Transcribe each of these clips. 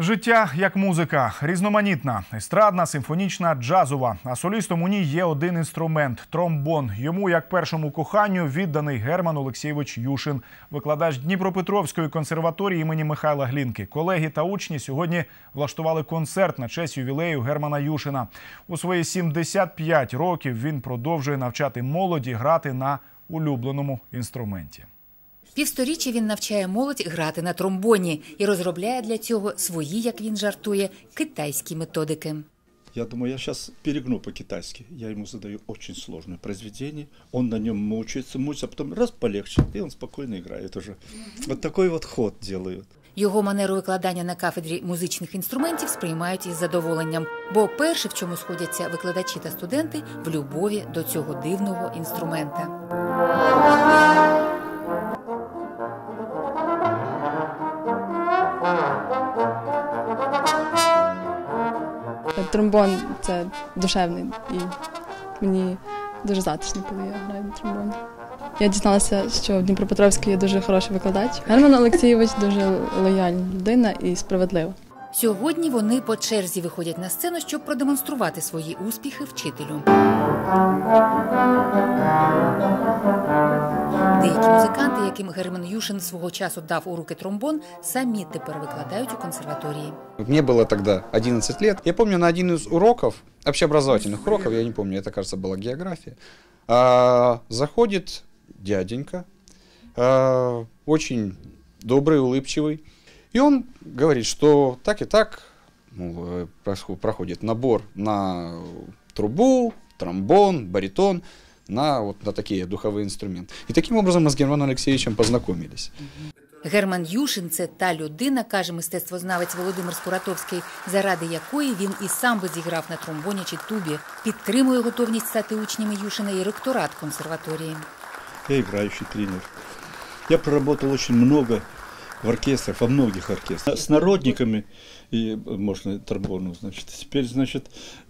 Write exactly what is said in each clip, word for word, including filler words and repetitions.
Життя як музика. Різноманітна, естрадна, симфонічна, джазова. А солістом у ній є один інструмент – тромбон. Йому, як першому коханню, відданий Герман Олексійович Юшин, викладач Дніпропетровської консерваторії імені Михайла Глінки. Колеги та учні сьогодні влаштували концерт на честь ювілею Германа Юшина. У свої сімдесят п'ять років він продовжує навчати молоді грати на улюбленому інструменті. Півсторіччя він навчає молодь грати на тромбоні і розробляє для цього свої, як він жартує, китайські методики. Я думаю, я сейчас перегну по-китайски. Я ему задаю очень сложное произведение, он на нем мучается, мучается, а потом раз полегче, и он спокойно играет уже. Вот такой вот ход делают. Його манеру викладання на кафедрі музичних інструментів сприймають із задоволенням. Бо перше, в чому сходяться викладачі та студенти – в любові до цього дивного інструмента. Тромбон – це душевний, і мені дуже затишно, коли я граю на тромбоні. Я дізналася, що в Дніпропетровській є дуже хороший викладач. Герман Олексійович дуже лояльна людина і справедлива. Сьогодні вони по черзі виходять на сцену, щоб продемонструвати свої успіхи вчителю. Деякі музиканти, яким Герман Юшин свого часу дав у руки тромбон, самі тепер викладають у консерваторії. Мне было тогда одиннадцать лет. Я помню, на один из уроков, общеобразовательных уроков, я не помню, это, кажется, была география, заходит дяденька, очень добрый, улыбчивый, и он говорит, что так и так ну, проходит набор на трубу, тромбон, баритон, на, вот, на такие духовые инструменты. И таким образом мы с Германом Алексеевичем познакомились. Герман Юшин – це та людина, каже мистецтвознавець Володимир Скуратовський, заради якої він і сам би зіграв на тромбоні чи тубі. Підтримує готовність стати учнями Юшина і ректорат консерваторії. Я играющий тренер. Я проработал очень много в оркестрах, во многих оркестрах. С народниками, и можно тромбону, значит. Теперь, значит,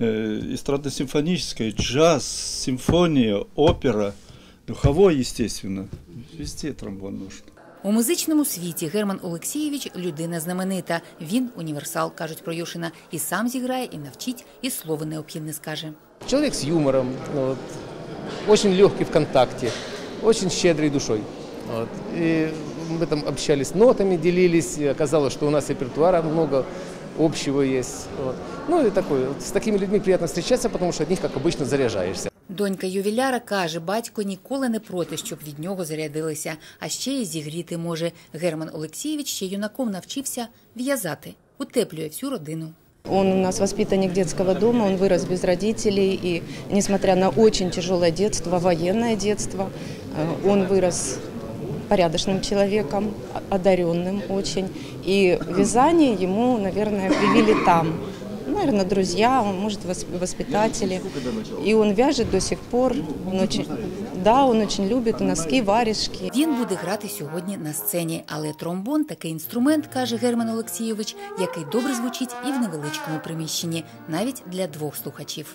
эстрадно-симфоническая, джаз, симфония, опера, духовой, естественно. Везде тромбон нужен. У музичному світі Герман Олексійович – людина знаменита. Він – універсал, кажуть про Юшина. І сам зіграє, і навчить, і слово необхідне не скаже. Человек с юмором, вот, очень легкий в контакте, очень щедрый душой. Вот. И мы там общались нотами, делились, и оказалось, что у нас репертуара много общего есть. Вот. Ну и такой, вот, с такими людьми приятно встречаться, потому что от них, как обычно, заряжаешься. Донька ювіляра каже, батько ніколи не проти, щоб від нього зарядилися. А ще й зігріти може. Герман Олексійович ще юнаком навчився в'язати. Утеплює всю родину. Он у нас воспитанник детского дома, он вырос без родителей. И несмотря на очень тяжелое детство, военное детство, он вырос порядочным человеком, одаренным очень. И вязание ему, наверное, привили там. Наверное, друзья, может, воспитатели. И он вяжет до сих пор. Он очень, да, он очень любит носки, варежки. Він буде грати сьогодні на сцені. Але тромбон – такий інструмент, каже Герман Олексійович, який добре звучить і в невеличкому приміщенні, навіть для двох слухачів.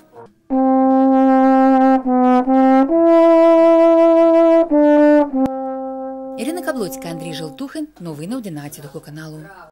Ірина Каблоцька, Андрій Желтухин. Новини одинадцятого каналу.